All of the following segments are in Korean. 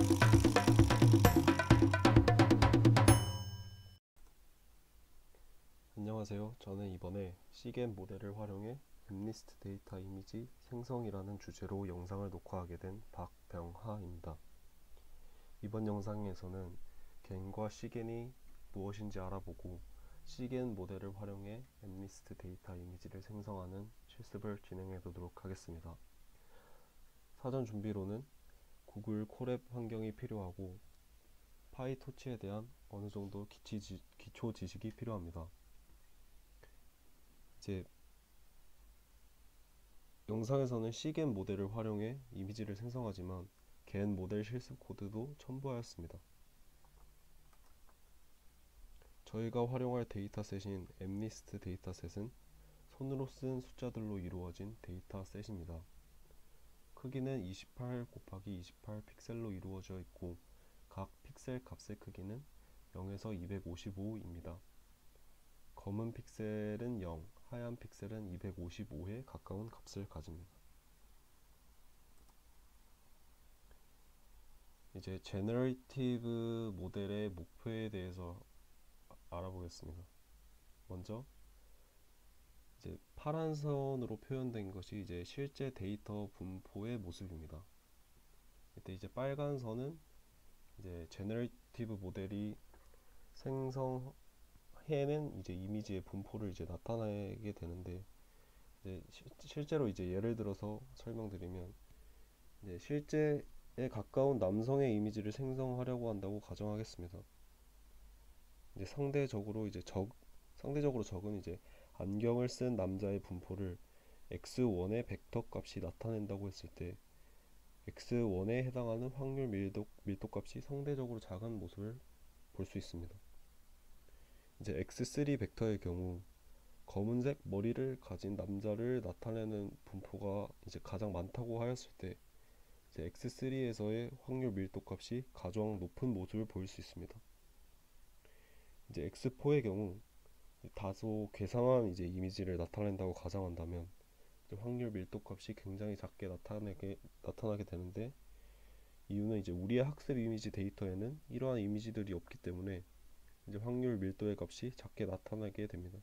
안녕하세요. 저는 이번에 시겐 모델을 활용해 엠리스트 데이터 이미지 생성이라는 주제로 영상을 녹화하게 된 박병하입니다. 이번 영상에서는 겐과 시겐이 무엇인지 알아보고 시겐 모델을 활용해 엠리스트 데이터 이미지를 생성하는 실습을 진행해 보도록 하겠습니다. 사전 준비로는 구글 콜앱 환경이 필요하고 파이토치에 대한 어느 정도 기초 지식이 필요합니다. 이제 영상에서는 시겐 모델을 활용해 이미지를 생성하지만 겐 모델 실습 코드도 첨부하였습니다. 저희가 활용할 데이터셋인 엠리스트 데이터셋은 손으로 쓴 숫자들로 이루어진 데이터셋입니다. 크기는 28 곱하기 28 픽셀로 이루어져 있고 각 픽셀 값의 크기는 0에서 255입니다. 검은 픽셀은 0, 하얀 픽셀은 255에 가까운 값을 가집니다. 이제 제너레이티브 모델의 목표에 대해서 알아보겠습니다. 먼저 이제 파란 선으로 표현된 것이 이제 실제 데이터 분포의 모습입니다. 이때 이제 빨간 선은 이제 제너레이티브 모델이 생성해낸 이제 이미지의 분포를 이제 나타내게 되는데, 이제 실제로 이제 예를 들어서 설명드리면 이제 실제에 가까운 남성의 이미지를 생성하려고 한다고 가정하겠습니다. 이제 상대적으로 적은 이제 안경을 쓴 남자의 분포를 x1의 벡터 값이 나타낸다고 했을 때 x1에 해당하는 확률 밀도 값이 상대적으로 작은 모습을 볼 수 있습니다. 이제 x3 벡터의 경우 검은색 머리를 가진 남자를 나타내는 분포가 이제 가장 많다고 하였을 때 이제 x3에서의 확률 밀도 값이 가장 높은 모습을 보일 수 있습니다. 이제 x4의 경우 다소 괴상한 이제 이미지를 나타낸다고 가정한다면 확률 밀도 값이 굉장히 작게 나타나게 되는데, 이유는 이제 우리의 학습 이미지 데이터에는 이러한 이미지들이 없기 때문에 이제 확률 밀도의 값이 작게 나타나게 됩니다.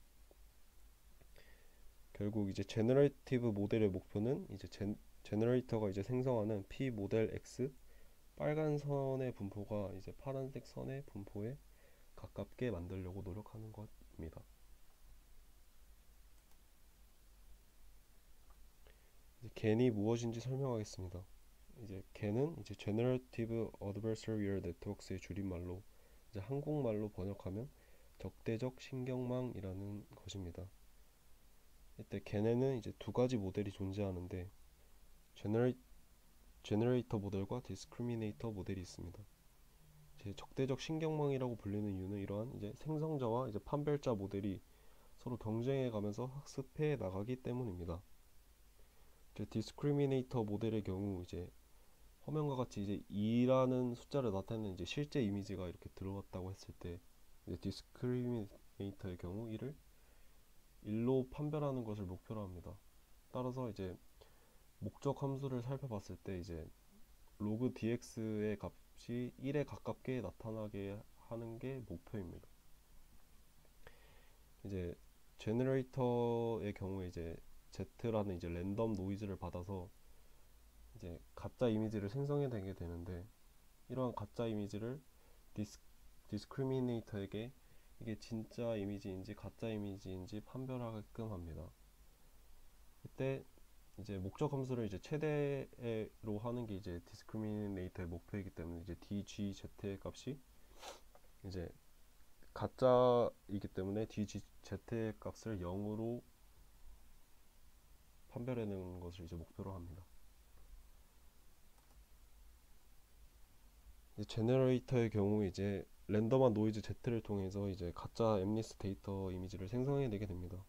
결국 이제 제너레이티브 모델의 목표는 이제 제너레이터가 이제 생성하는 P 모델 X 빨간 선의 분포가 이제 파란색 선의 분포에 가깝게 만들려고 노력하는 것입니다. 이제 겐이 무엇인지 설명하겠습니다. 이제 겐은 이제 Generative Adversarial Networks의 줄임말로 이제 한국말로 번역하면 적대적 신경망이라는 것입니다. 이때 겐에는 이제 두 가지 모델이 존재하는데 제너레이터 모델과 디스크리미네이터 모델이 있습니다. 이제 적대적 신경망이라고 불리는 이유는 이러한 이제 생성자와 이제 판별자 모델이 서로 경쟁해 가면서 학습해 나가기 때문입니다. 이제 디스크리미네이터 모델의 경우 이제 화면과 같이 이제 2라는 숫자를 나타내는 이제 실제 이미지가 이렇게 들어왔다고 했을 때 이제 디스크리미네이터의 경우 이를 1로 판별하는 것을 목표로 합니다. 따라서 이제 목적 함수를 살펴봤을 때 이제 로그 dx의 값이 1에 가깝게 나타나게 하는 게 목표입니다. 이제 제너레이터의 경우에 이제 z라는 이제 랜덤 노이즈를 받아서 이제 가짜 이미지를 생성해내게 되는데, 이러한 가짜 이미지를 디스크리미네이터에게 이게 진짜 이미지인지 가짜 이미지인지 판별하게끔 합니다. 이때 이제 목적 함수를 이제 최대로 하는 게 이제 디스크리미네이터의 목표이기 때문에 이제 dgz의 값이 이제 가짜이기 때문에 dgz의 값을 0으로 판별해내는 것을 이제 목표로 합니다. 이제 제너레이터의 경우 이제 랜덤한 노이즈 Z를 통해서 이제 가짜 엠리스트 데이터 이미지를 생성해내게 됩니다.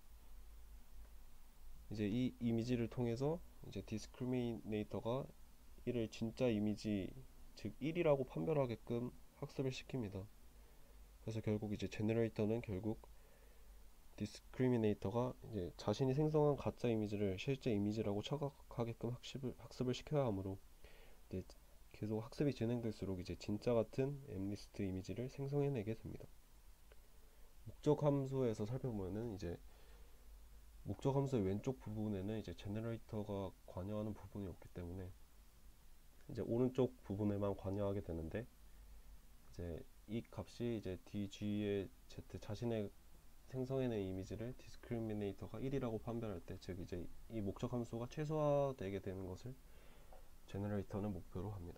이제 이 이미지를 통해서 이제 디스크리미네이터가 이를 진짜 이미지, 즉 1이라고 판별하게끔 학습을 시킵니다. 그래서 결국 이제 제너레이터는 결국 디스크리미네이터가 이제 자신이 생성한 가짜 이미지를 실제 이미지라고 착각하게끔 학습을 시켜야 하므로 이제 계속 학습이 진행될수록 이제 진짜 같은 엠리스트 이미지를 생성해내게 됩니다. 목적 함수에서 살펴보면은 이제 목적 함수의 왼쪽 부분에는 이제 제너레이터가 관여하는 부분이 없기 때문에 이제 오른쪽 부분에만 관여하게 되는데, 이제 이 값이 이제 dg의 z 자신의 생성해낸 이미지를 디스크리미네이터가 1이라고 판별할 때, 즉 이제 이 목적 함수가 최소화되게 되는 것을 제너레이터는 목표로 합니다.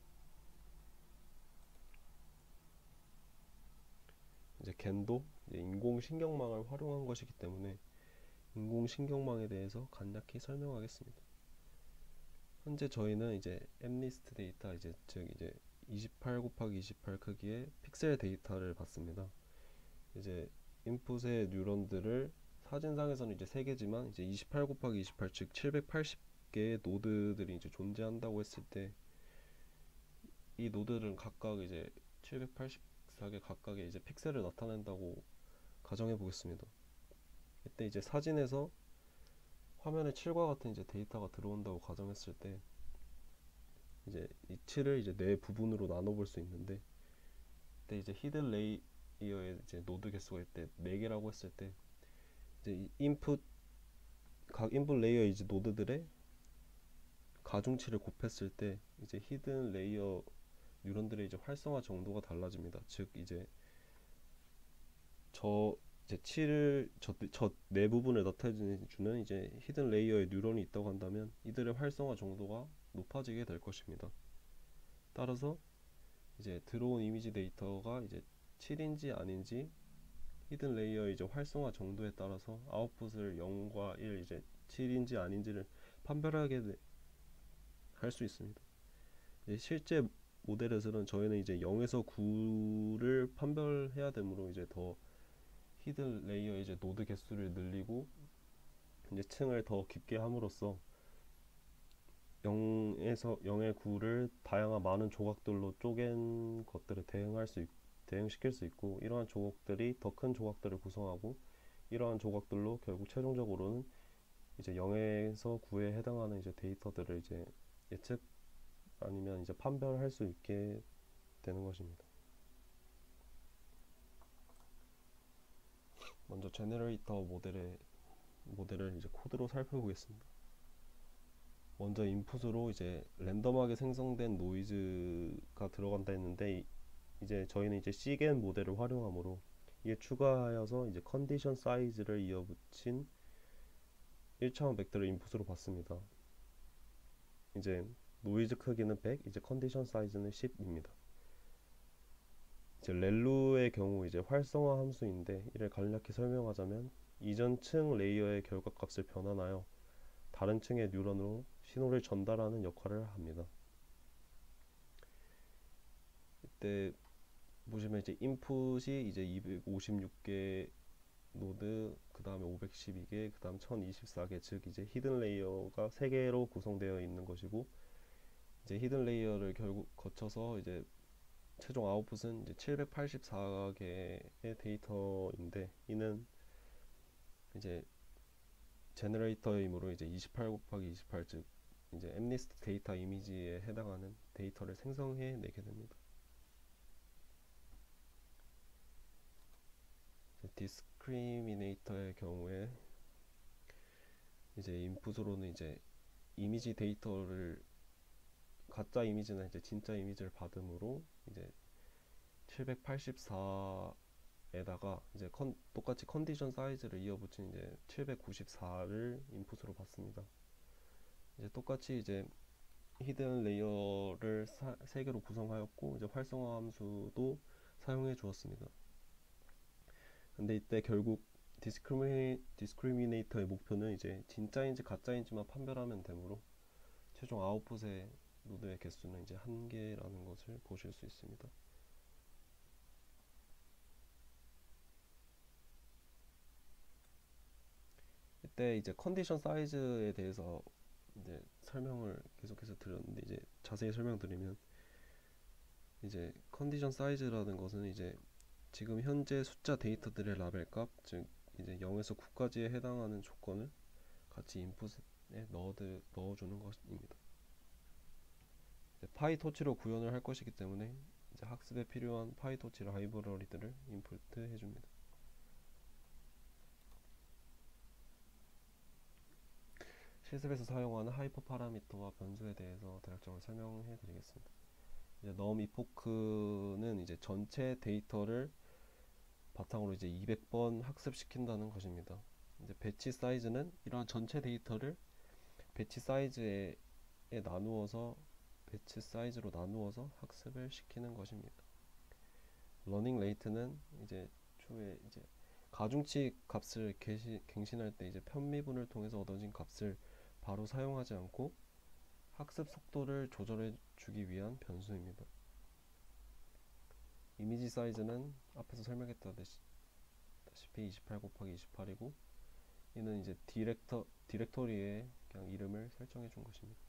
이제 겐도 이제 인공신경망을 활용한 것이기 때문에 인공신경망에 대해서 간략히 설명하겠습니다. 현재 저희는 이제 엠리스트 데이터, 이제 즉 이제 28 곱하기 28 크기의 픽셀 데이터를 받습니다. 이제 인풋의 뉴런들을 사진상에서는 이제 3개지만 이제 28 곱하기 28 즉 780개의 노드들이 이제 존재한다고 했을 때, 이 노드들은 각각 이제 784개 각각의 이제 픽셀을 나타낸다고 가정해 보겠습니다. 이때 이제 사진에서 화면에 7과 같은 이제 데이터가 들어온다고 가정했을 때, 이제 이 7을 이제 네 부분으로 나눠 볼 수 있는데, 그때 이제 히든 레이어의 이제 노드 개수가 이때 4개라고 했을 때, 이제 이 각 인풋 레이어 이제 노드들의 가중치를 곱했을 때 이제 히든 레이어 뉴런들의 이제 활성화 정도가 달라집니다. 즉 이제 저 이제 7을 저 네 부분을 나타내주는 이제 히든 레이어의 뉴런이 있다고 한다면 이들의 활성화 정도가 높아지게 될 것입니다. 따라서 이제 들어온 이미지 데이터가 이제 7인지 아닌지 히든 레이어의 이제 활성화 정도에 따라서 아웃풋을 0과 1, 이제 7인지 아닌지를 판별하게 할 수 있습니다. 실제 모델에서는 저희는 이제 0에서 9를 판별해야 되므로 이제 더 히든 레이어 이제 노드 개수를 늘리고 이제 층을 더 깊게 함으로써 0에서 0의 9를 다양한 많은 조각들로 쪼갠 것들을 대응시킬 수 있고, 이러한 조각들이 더 큰 조각들을 구성하고, 이러한 조각들로 결국 최종적으로는 이제 0에서 9에 해당하는 이제 데이터들을 이제 예측 아니면 이제 판별할 수 있게 되는 것입니다. 먼저 제너레이터 모델을 이제 코드로 살펴보겠습니다. 먼저 인풋으로 이제 랜덤하게 생성된 노이즈가 들어간다 했는데, 이제 저희는 이제 시겐 모델을 활용하므로 이에 추가하여서 이제 컨디션 사이즈를 이어붙인 1차원 벡터를 인풋으로 받습니다. 이제 노이즈 크기는 100, 이제 컨디션 사이즈는 10입니다. 이제 렐루의 경우 이제 활성화 함수인데, 이를 간략히 설명하자면 이전 층 레이어의 결과값을 변환하여 다른 층의 뉴런으로 신호를 전달하는 역할을 합니다. 이때 보시면 이제 인풋이 이제 256개 노드, 그 다음에 512개, 그 다음 1024개, 즉 이제 히든 레이어가 3개로 구성되어 있는 것이고, 이제 히든 레이어를 결국 거쳐서 이제 최종 아웃풋은 이제 784개의 데이터인데, 이는 이제 제너레이터이므로 이제 28 곱하기 28, 즉 이제 엠리스트 데이터 이미지에 해당하는 데이터를 생성해 내게 됩니다. 디스크리미네이터의 경우에 이제 인풋으로는 이제 이미지 데이터를 가짜 이미지나 이제 진짜 이미지를 받음으로 이제 784에다가 이제 똑같이 컨디션 사이즈를 이어붙인 이제 794를 인풋으로 받습니다. 이제 똑같이 이제 히든 레이어를 3개로 구성하였고, 이제 활성화 함수도 사용해 주었습니다. 근데 이때 결국 디스크리미네이터의 목표는 이제 진짜인지 가짜인지만 판별하면 되므로 최종 아웃풋의 노드의 개수는 이제 1개라는 것을 보실 수 있습니다. 이때 이제 컨디션 사이즈에 대해서 이제 설명을 계속해서 드렸는데, 이제 자세히 설명드리면 이제 컨디션 사이즈라는 것은 이제 지금 현재 숫자 데이터들의 라벨 값, 즉 이제 0에서 9까지에 해당하는 조건을 같이 인풋에 넣어주는 것입니다. 파이토치로 구현을 할 것이기 때문에 이제 학습에 필요한 파이토치 라이브러리들을 인풋 해줍니다. 실습에서 사용하는 하이퍼 파라미터와 변수에 대해서 대략적으로 설명해 드리겠습니다. 이제 num epoch는 이제 전체 데이터를 바탕으로 이제 200번 학습시킨다는 것입니다. 이제 배치 사이즈는 이러한 전체 데이터를 배치 사이즈에 나누어서 배치 사이즈로 나누어서 학습을 시키는 것입니다. 러닝 레이트는 이제 추후에 이제 가중치 값을 갱신할 때 이제 편미분을 통해서 얻어진 값을 바로 사용하지 않고 학습 속도를 조절해 주기 위한 변수입니다. 이미지 사이즈는 앞에서 설명했다시피 28 곱하기 28이고 이는 이제 디렉터리의 그냥 이름을 설정해 준 것입니다.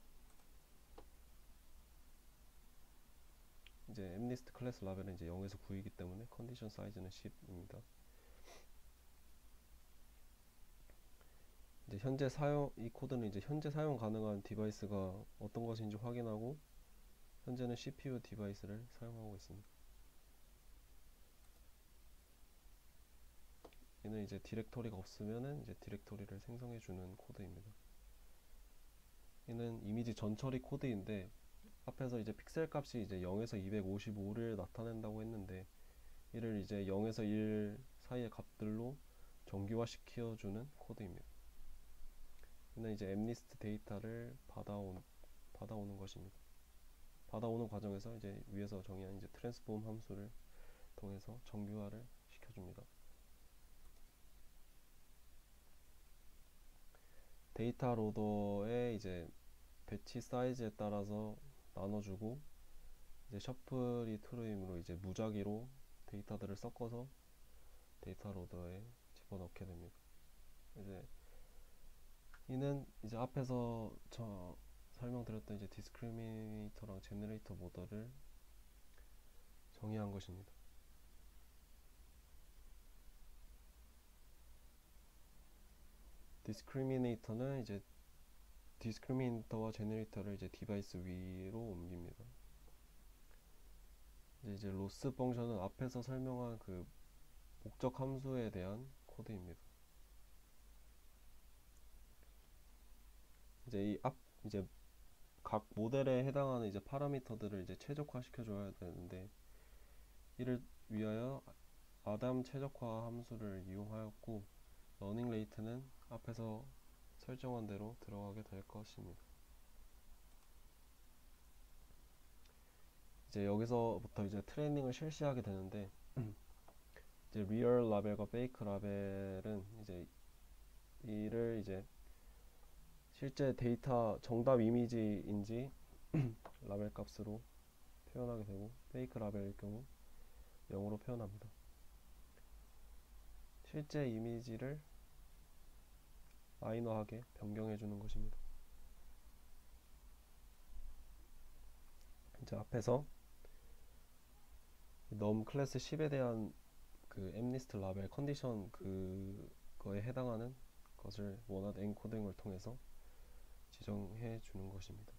이제 mnist 클래스 라벨은 이제 0에서 9이기 때문에 컨디션 사이즈는 10입니다. 이제 이 코드는 이제 현재 사용 가능한 디바이스가 어떤 것인지 확인하고 현재는 CPU 디바이스를 사용하고 있습니다. 얘는 이제 디렉토리가 없으면은 이제 디렉토리를 생성해 주는 코드입니다. 얘는 이미지 전처리 코드인데 앞에서 이제 픽셀 값이 이제 0에서 255를 나타낸다고 했는데 이를 이제 0에서 1 사이의 값들로 정규화 시켜주는 코드입니다. 얘는 이제 mnist 데이터를 받아오는 것입니다. 받아오는 과정에서 이제 위에서 정의한 이제 트랜스폼 함수를 통해서 정규화를 시켜줍니다. 데이터 로더의 이제 배치 사이즈에 따라서 나눠주고 이제 셔플이 true이므로 이제 무작위로 데이터들을 섞어서 데이터 로더에 집어넣게 됩니다. 이제 이는 이제 앞에서 저 설명드렸던 이제 디스크리미네이터랑 제너레이터 모델을 정의한 것입니다. 디스크리미네이터는 이제 디스크리미네이터와 제너레이터를 이제 디바이스 위로 옮깁니다. 이제 로스 펑션은 앞에서 설명한 그 목적 함수에 대한 코드입니다. 이제 각 모델에 해당하는 이제 파라미터들을 이제 최적화 시켜줘야 되는데 이를 위하여 아담 최적화 함수를 이용하였고 러닝 레이트는 앞에서 설정한 대로 들어가게 될 것입니다. 이제 여기서부터 이제 트레이닝을 실시하게 되는데 이제 리얼 라벨과 페이크 라벨은 이제 이를 이제 실제 데이터 정답 이미지인지 라벨 값으로 표현하게 되고 페이크 라벨일 경우 0으로 표현합니다. 실제 이미지를 마이너하게 변경해 주는 것입니다. 이제 앞에서 num 클래스 10에 대한 그 mnist 라벨 컨디션 그거에 해당하는 것을 원하는 엔코딩을 통해서 지정해 주는 것입니다.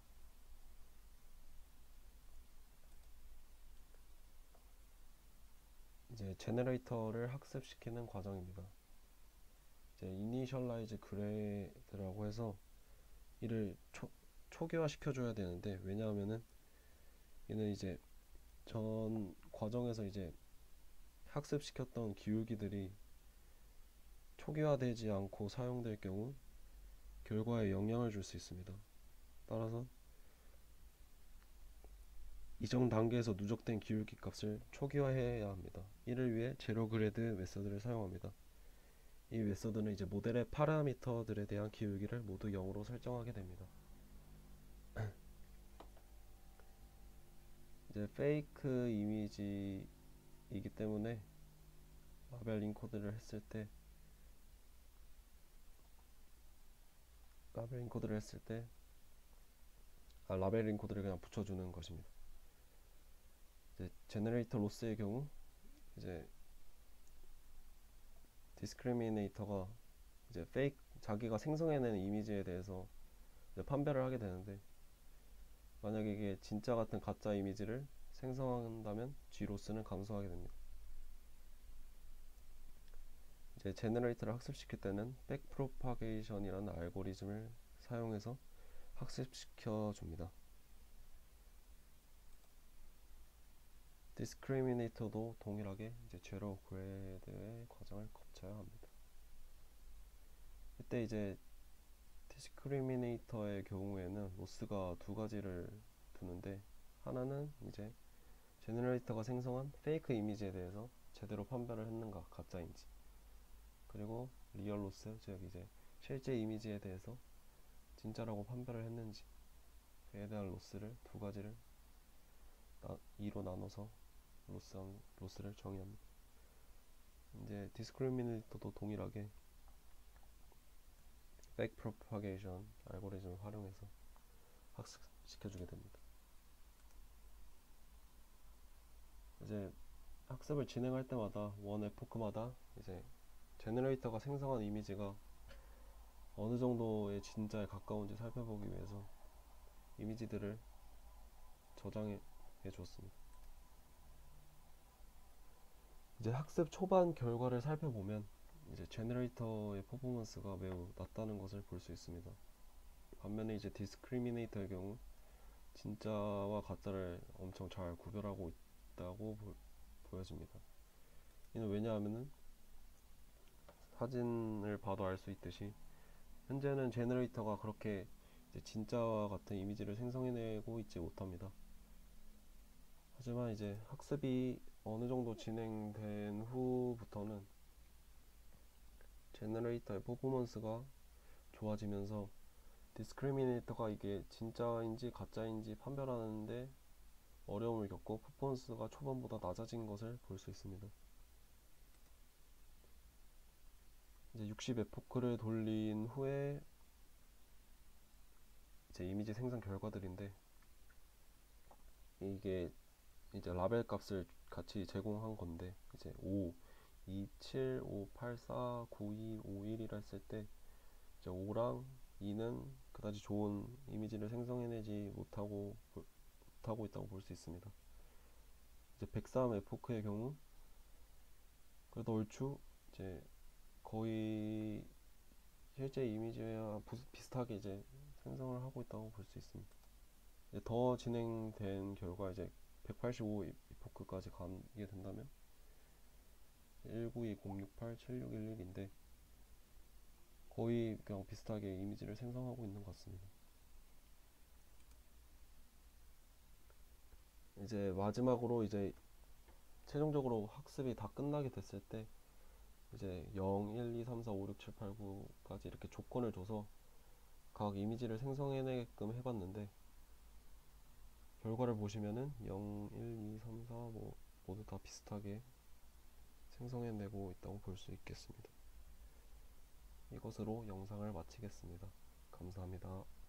이제 제너레이터를 학습시키는 과정입니다. 이제 initialize grade라고 해서 이를 초기화 시켜줘야 되는데 왜냐하면은 얘는 이제 전 과정에서 이제 학습시켰던 기울기들이 초기화되지 않고 사용될 경우 결과에 영향을 줄 수 있습니다. 따라서 이전 단계에서 누적된 기울기 값을 초기화해야 합니다. 이를 위해 제로그레드 메서드를 사용합니다. 이 메서드는 이제 모델의 파라미터들에 대한 기울기를 모두 0으로 설정하게 됩니다. 이제 페이크 이미지이기 때문에 라벨 인코드를 했을 때 라벨 인코드를 그냥 붙여주는 것입니다. 이제 제너레이터 로스의 경우 이제 디스크리미네이터가 이제 자기가 생성해낸 이미지에 대해서 이제 판별을 하게 되는데 만약에 이게 진짜 같은 가짜 이미지를 생성한다면 G로스는 감소하게 됩니다. 이제 제너레이터를 학습시킬 때는 백프로파게이션이라는 알고리즘을 사용해서 학습시켜 줍니다. 디스크리미네이터도 동일하게 이제 제로 그레이드의 과정을 거쳐야 합니다. 이때 이제 디스크리미네이터의 경우에는 로스가 두 가지를 두는데, 하나는 이제 제너레이터가 생성한 페이크 이미지에 대해서 제대로 판별을 했는가, 가짜인지, 그리고 리얼 로스, 즉 이제 실제 이미지에 대해서 진짜라고 판별을 했는지, 그에 대한 로스를 두 가지를 2로 나눠서 로스를 정의합니다. 이제 디스크리미네이터도 동일하게 백프로파게이션 알고리즘을 활용해서 학습시켜주게 됩니다. 이제 학습을 진행할 때마다 원 에포크마다 이제 제너레이터가 생성한 이미지가 어느 정도의 진짜에 가까운지 살펴보기 위해서 이미지들을 저장해 줬습니다. 이제 학습 초반 결과를 살펴보면 이제 제너레이터의 퍼포먼스가 매우 낮다는 것을 볼 수 있습니다. 반면에 이제 디스크리미네이터의 경우 진짜와 가짜를 엄청 잘 구별하고 있다고 보여집니다. 이는 왜냐하면은 사진을 봐도 알 수 있듯이 현재는 제너레이터가 그렇게 이제 진짜와 같은 이미지를 생성해내고 있지 못합니다. 하지만 이제 학습이 어느 정도 진행된 후부터는 제너레이터의 퍼포먼스가 좋아지면서 디스크리미네이터가 이게 진짜인지 가짜인지 판별하는데 어려움을 겪고 퍼포먼스가 초반보다 낮아진 것을 볼 수 있습니다. 이제 60 에포크를 돌린 후에 이제 이미지 생성 결과들인데, 이게 이제 라벨 값을 같이 제공한 건데, 이제 5, 2, 7, 5, 8, 4, 9, 2, 5, 1이라 했을 때 이제 5랑 2는 그다지 좋은 이미지를 생성해내지 못하고 있다고 볼 수 있습니다. 이제 103 에포크의 경우 그래도 얼추 이제 거의 실제 이미지와 비슷하게 이제 생성을 하고 있다고 볼 수 있습니다. 이제 더 진행된 결과 이제 185 이포크까지 가게 된다면 192, 068, 7611인데 거의 그냥 비슷하게 이미지를 생성하고 있는 것 같습니다. 이제 마지막으로 이제 최종적으로 학습이 다 끝나게 됐을 때 이제 0, 1, 2, 3, 4, 5, 6, 7, 8, 9까지 이렇게 조건을 줘서 각 이미지를 생성해내게끔 해봤는데, 결과를 보시면은 0, 1, 2, 3, 4 모두 다 비슷하게 생성해내고 있다고 볼 수 있겠습니다. 이것으로 영상을 마치겠습니다. 감사합니다.